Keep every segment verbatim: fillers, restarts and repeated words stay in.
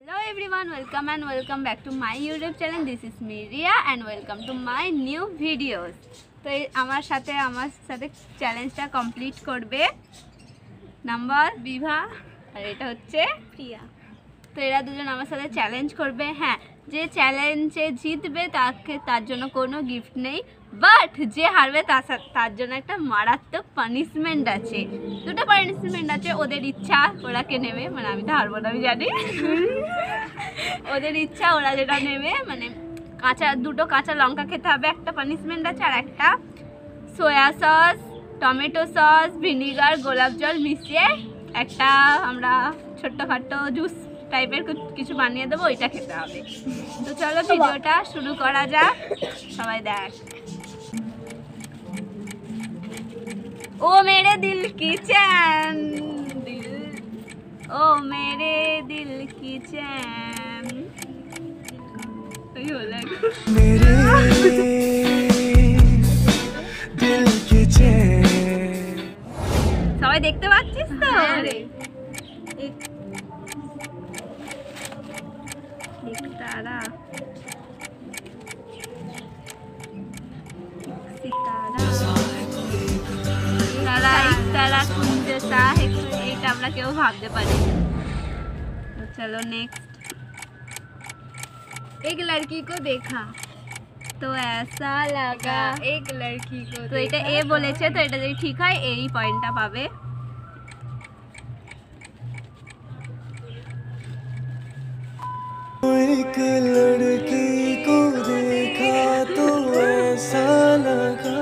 Hello everyone, welcome and welcome back to my YouTube channel. This is me Ria and welcome to my new videos. তো আমার সাথে আমার সাথে চ্যালেঞ্জটা complete করবে নাম্বার বিভা আর এটা হচ্ছে প্রিয়া। তো এরা দুজন আমার সাথে চ্যালেঞ্জ করবে। হ্যাঁ, যে চ্যালেঞ্জে জিতবে তাকে তার জন্য কোনো গিফট নেই, বাট যে হারবে তার তার জন্য একটা মারাত্মক পানিশমেন্ট আছে। দুটো পানিশমেন্ট আছে, ওদের ইচ্ছা ওরা কে নেবে, মানে আমি তো হারবো না, আমি জানি। ওদের ইচ্ছা ওরা যেটা নেবে, মানে কাঁচা দুটো কাঁচা লঙ্কা খেতে হবে একটা পানিশমেন্ট আছে, আর একটা soya sauce, tomato sauce, vinegar, গোলাপ জল মিশিয়ে একটা আমরা ছোট্টখাটো জুস টাইপের কিছু বানিয়ে দেবো, ওইটা খেতে হবে। তো চলো ভিডিওটা শুরু করা যাক, সবাই দেখ। ও মেরে দিল কি চ্যান, দিল ও মেরে দিল কি চ্যান, মেরে দিল কি চ্যান। সবাই দেখতে পাচ্ছিস তো? तारा तारा एक तारा कुंज सा है, एक আমরা কেউ ভাবতে পারি। तो चलो नेक्स्ट। एक लड़की को देखा तो ऐसा लगा, एक लड़की को तो এটা এ বলেছে, তো এটা যদি ঠিক হয় এই পয়েন্টটা পাবে। एक लड़की को देखा तो ऐसा लगा।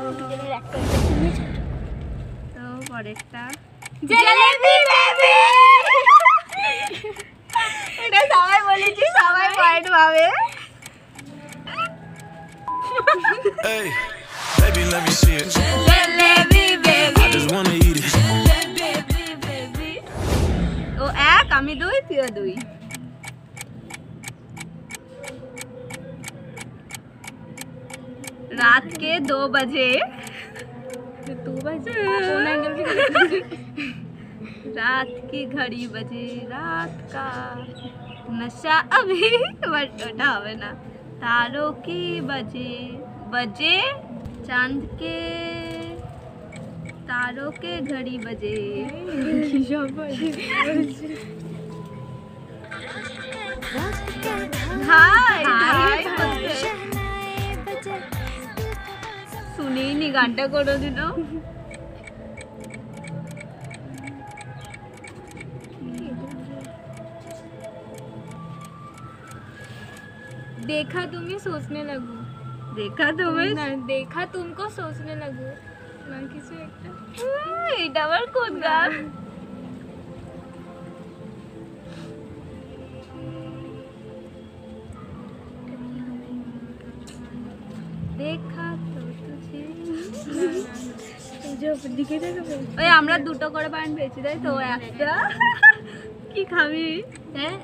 तो পরেরটা জলেবি বেবি, এটা সবাই বলেছি, সবাই পয়েন্ট পাবে। Hey baby let me see it, jalebi baby I just want to eat it, jalebi baby. ও এক, আমি দুই, তুইও দুই। रात के दो बजे दो बजे रात की घड़ी बजे, रात का नशा अभी बटा हुआ ना, तारों की बजे बजे चांद के, तारों के घड़ी बजे। हाय हाय শুনেই নি গানটা করে দিল। देखा तुम्हें सोचने लगू, देखा तुम्हें ना, देखा तुमको सोचने लगू ना কিছু একটা, এটা আবার কোন গান? দেখা তো তুঝে দিকে দেখো। ওই আমরা দুটো করে পয়েন্ট পেয়েছি তাই তো, একটা কি খাবি? হ্যাঁ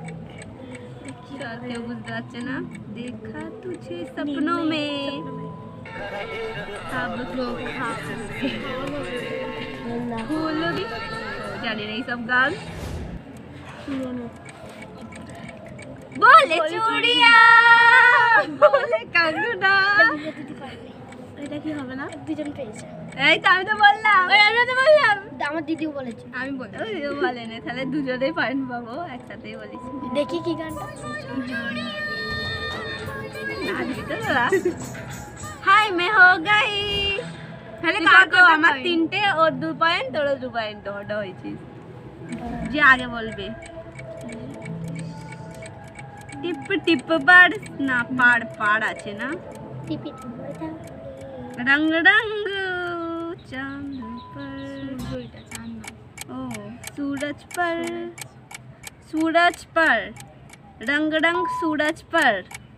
কেউ বুঝতে পারছে না। দেখা তুঝে সপনো মে জানি না এইসব গান। বলে চুড়িয়া বলে কাঙ্গনা, এটা কি হবে না? দুজন পেয়েছে। এই তো আমি তো বললাম, ওই আমি তো বললাম, আমার দিদিও বলেছে, আমি বললাম দিদিও বলে না, তাহলে দুজনেই পয়েন্ট পাবো, একসাথেই বলেছি। দেখি কি গানটা। হাই মে হো গাই, তাহলে কাকো আমার তিনটে, ওর দু পয়েন্ট, তোর দু পয়েন্ট, ওটা হয়েছিস। যে আগে বলবে টিপ টিপ বাড় না, পাড় পাড় আছে না, रंग रंग चांद पर, ओ सूरज पर, सूरज पर रंग रंग सूरज पर।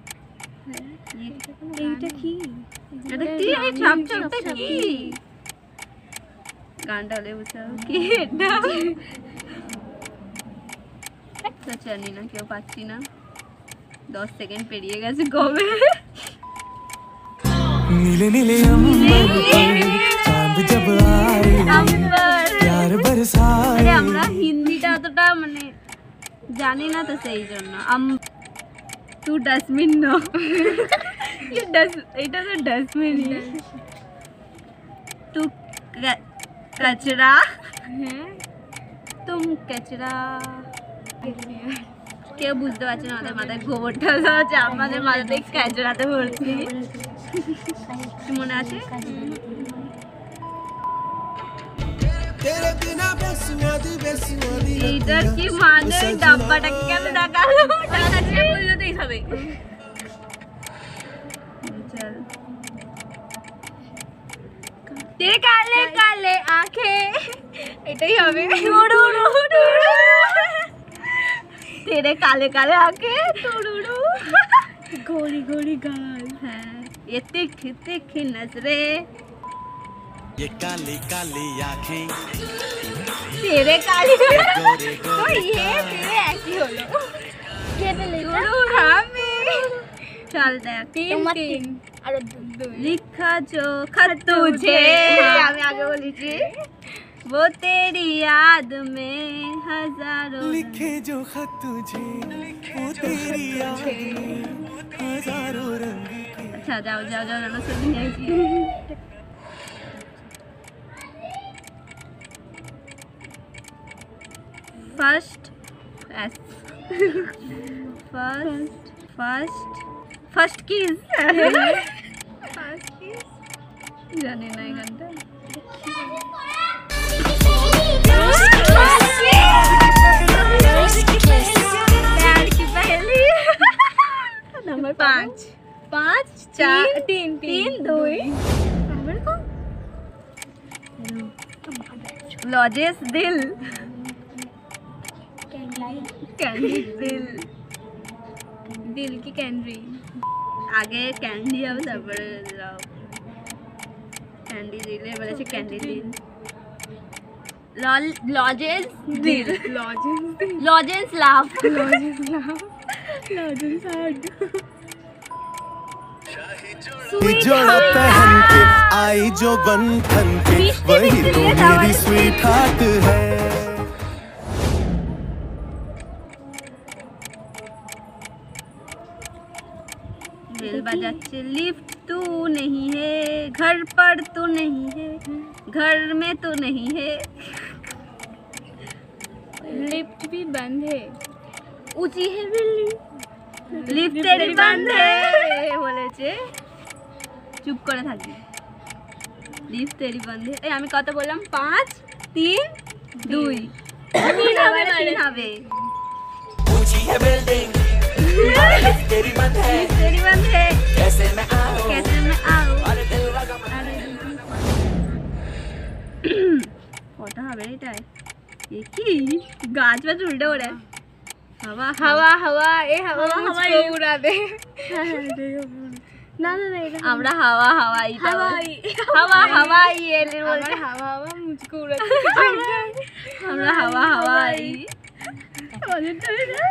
এইটা কি? এটা কি? এই ছাপ ছাপটা কি? গানটা হলে বুঝাও কি এটা। তো জানি না, কেউ পাচ্ছি না, দশ সেকেন্ড পেরিয়ে গেছে কবে। नीले नीले अंबर चांद जब आए, प्यार बरसाए। আমরা হিন্দিটা অতটা মানে জানি না তো সেই জন্য আম तू डस्टबिन नो ये डस এটা তো डस्टबिन तू कचरा হ্যাঁ तुम कचरा কেউ বুঝতে পারছে না আমাদের মাথায় গোবরটা আছে আমাদের মাথায় কাচড়াতে ভর্তি মনে আছে এইটার কি মানে ডাব্বাটাকে কেন দেখালো টাকা ছেড়ে বললো তো এইভাবে চল তেরে কালে কালে আঁখে এটাই হবে तेरे काले काले आके टुडुडू गोरी गोरी गाल है ये तिखी तिखी नजरे ये काली काली आँखें तेरे काली गोरे गोरे ये तेरे ऐसी हो लो ये पे ले चल दे तीन तीन अरे लिखा जो खत तुझे আমি আগে বলেছি वो तेरी याद में हजारों लिखे जो खत तुझे वो तेरी याद में हजारों रंग के अच्छा जाओ जाओ जाओ ना सुन नहीं फर्स्ट एस first first first kiss first kiss जाने नहीं घंटा नंबर पाँच पाँच चार तीन तीन दो लॉजेस दिल कैंडी दिल दिल की कैंडी आगे कैंडी अब তারপরে যাও कैंडी दिले বলেছে कैंडी दिल लॉजेस दिल लॉजेस लाभ लॉजेस लाभ लॉजेस हार्ट जोड़ा पहन के आई जो बन ठन के वही तो मेरी स्वीट हार्ट है बेल बजाচ্ছে लिफ्ट तू नहीं है घर पर तू नहीं है घर में तो नहीं है लिफ्ट भी बंद है ऊंची है बिल्डिंग लिफ्ट तेरी बंद है বলেছে চুপ করে থাকবি লিফট তেরি বন্ধ है এই আমি কত বললাম পাঁচ তিন দুই তিন হবে তিন হবে ऊंची है बिल्डिंग लिफ्ट तेरी बंद है तेरी बंद है कैसे मैं आऊं कैसे मैं आऊं अरे दिल लगा কটা হবে এটাই ये की गाछ में उल्टे हो रहा है हवा हवा हवा ए हवा मुझको उड़ा दे ना ना ना আমরা হাওয়া হাওয়াই হাওয়াই হাওয়া হাওয়াই এলে বলতে হাওয়া হাওয়া মুঝको उड़ा दे আমরা হাওয়া হাওয়াই আমাদের তো এটা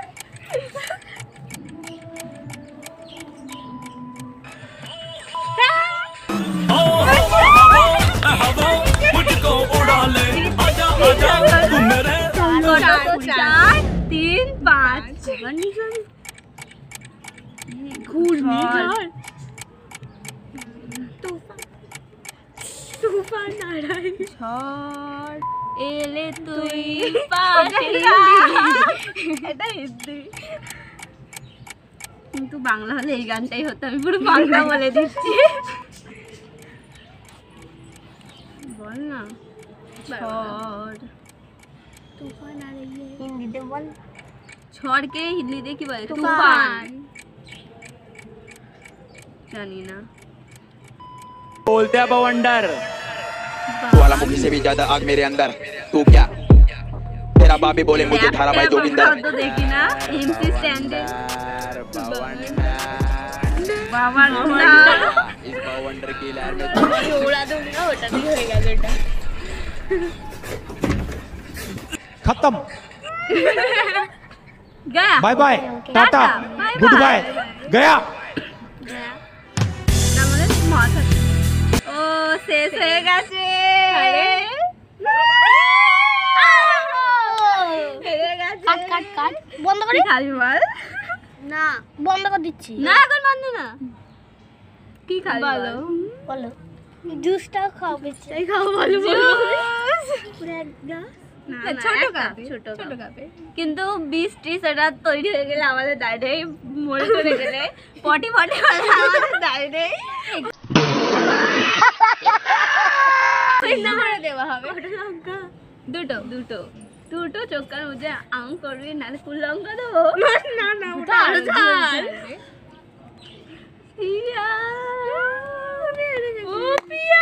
मुझको उड़ा ले आजा आजा तू मेरे चार तीन पाँच घूर्णिझड़ तूफान ঝড় এলে তুই পাশে এটা হিন্দি কিন্তু বাংলা হলে এই গানটাই হতো আমি পুরো বাংলা বলে দিচ্ছি বল না ঝড় तूफान आ रही है हिंदी दे बोल छोड़ के हिंदी दे की बोले तूफान जानी ना बोलते हैं बवंडर तू वाला मुखी से भी ज्यादा आग मेरे अंदर तू क्या तेरा बाप भी बोले मुझे थारा भाई जोगिंदर तो देखी ना हिंदी स्टैंडर्ड बवंडर इस बवंडर की लहर में उड़ा दूंगा उठा नहीं होएगा बेटा खत्म गया bye bye tata goodbye गया ও শেষ হয়ে গেছে হেরে গেছে কাট কাট বন্ধ করে খাবি বল না বন্ধ করে দিচ্ছি না এখন বন্ধ না কি খাবি বলো বলো জুসটা খাবে এই খাও বলো পুরো একদম ছোট কাপ ছোট ছোট কাপে কিন্তু বিশ ত্রিশ এটা তৈরি হয়ে গেলে আমাদের দাঁড়িয়ে মরে চলে গেলে পটি পটি হলে আমাদের দাঁড়িয়ে দেওয়া হবে দুটো দুটো দুটো চোখকার মুঝে আম করবি নাহলে ফুল লঙ্কা দেবো না না ওটা আরো ঝাল পিয়া ও পিয়া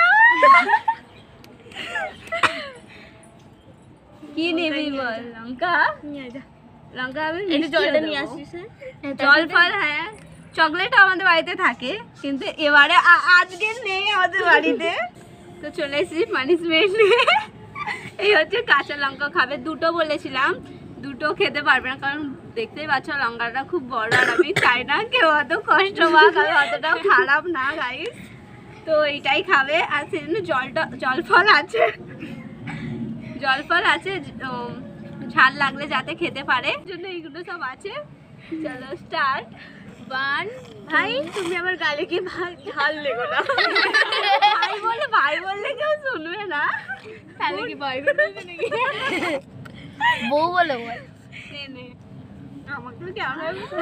কি নেবি বল লঙ্কা লঙ্কা আমি একটু জলটা নিয়ে আসিস জল ফল হ্যাঁ চকলেট আমাদের বাড়িতে থাকে কিন্তু এবারে আজকে নেই আমাদের বাড়িতে তো চলে এসেছি পানিশমেন্ট নিয়ে এই হচ্ছে কাঁচা লঙ্কা খাবে দুটো বলেছিলাম দুটো খেতে পারবে না কারণ দেখতেই পাচ্ছ লঙ্কাটা খুব বড় আর আমি চাই না কেউ অত কষ্ট পাক আমি অতটাও খারাপ না গাইস তো এইটাই খাবে আর সেজন্য জলটা জল ফল আছে জল ফল আছে ঝাল লাগলে যাতে খেতে পারে জন্য এইগুলো সব আছে চলো স্টার্ট ওয়ান ভাই তুমি আমার গালে কি ঝাল লেগো না ভাই বলে ভাই বললে কেউ শুনবে না তাহলে কি ভয় করবে নাকি বউ বলে বল নে নে আমাকে কেমন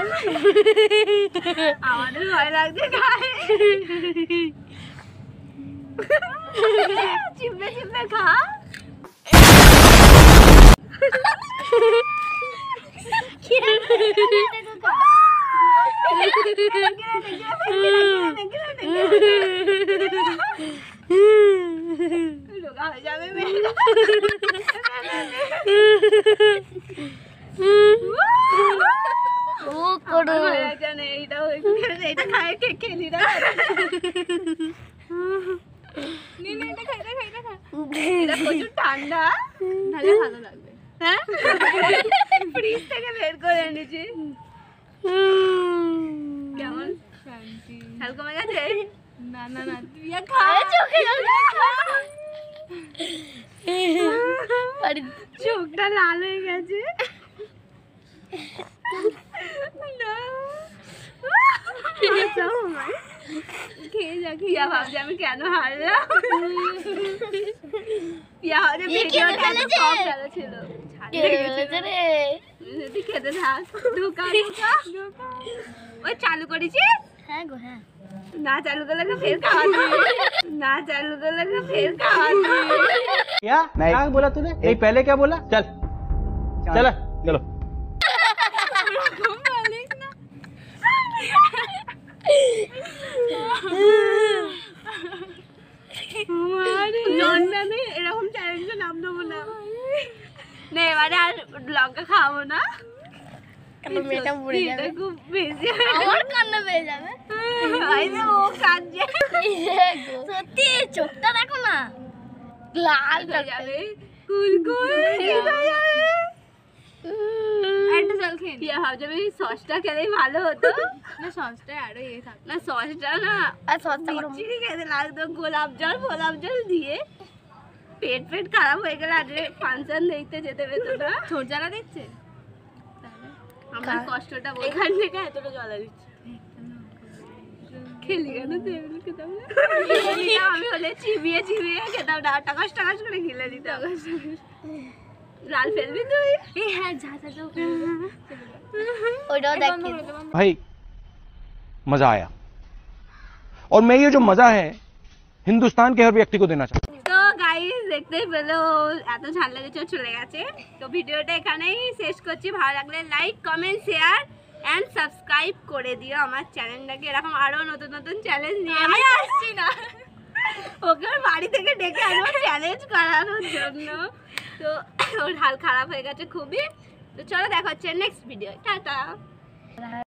আমাদের ভয় লাগছে গায়ে চিপে চিপে খা ঠান্ডা ভালো ভালো লাগবে হ্যাঁ ফ্রিজ থেকে বের করে এনেছি কেমন শান্তি ঝাল কমে গেছে না না না তুই খা চোখটা লাল হয়ে গেছে খেয়ে যা পিয়া ভাবছি আমি কেন হারলাম পিয়া ভাবছি ভিডিওটা এত কম ভালো ছিল তুই খেতে থাক ঢোকা ঢোকা ওই চালু করেছি হ্যাঁ গো হ্যাঁ না চালু করলে ফের খাওয়াতে না चालू करले फिर खावाते क्या क्या बोला तूने यही पहले क्या बोला चल चल चलो এরকম চ্যালেঞ্জে নাম দেবো না না এবারে আর লঙ্কা খাবো না মেয়েটা মরে যাবে খুব বেশি আমার কান্না পেয়ে যাবে এই যে ও কাঁদছে সত্যি চোখটা দেখো না লাল হয়ে যাবে কুলকুল হয়ে যাবে একটা জল খেয়ে নিয়ে ভাবছি আমি সসটা খেলেই ভালো হতো না সসটা আরো ইয়ে থাক না সসটা না আর সসটা করো চিনি খেতে লাগতো গোলাপ জল গোলাপ জল দিয়ে পেট পেট খারাপ হয়ে গেলে আজ ফাংশন দেখতে যেতে পেতো না ছোট জ্বালা দিচ্ছে আমার কষ্টটা এখান থেকে এতটা জ্বালা দিচ্ছে খেলি কেন তেমনি খেতাম না আমি হলে চিবিয়ে চিবিয়ে খেতাম না টাকাস টাকাস করে গিলে দিতাম লাল ফেলবি তুই এই হ্যাঁ যা যা যাও ওইটাও দেখ भाई मजा आया और मैं ये जो मजा है हिंदुस्तान के हर व्यक्ति को देना चाहता हूँ। তো গাইস দেখতেই পেলো এত ঝাল লেগেছে চলে গেছে তো ভিডিওটা এখানেই শেষ করছি ভালো লাগলে like comment share and subscribe করে দিও আমার চ্যানেলটাকে এরকম আরো নতুন নতুন চ্যালেঞ্জ নিয়ে আমি আসছি না ওকে ওর বাড়ি থেকে ডেকে আনবো চ্যালেঞ্জ করানোর জন্য তো ওর হাল খারাপ হয়ে গেছে খুবই তো চলো দেখা হচ্ছে নেক্সট ভিডিও টাটা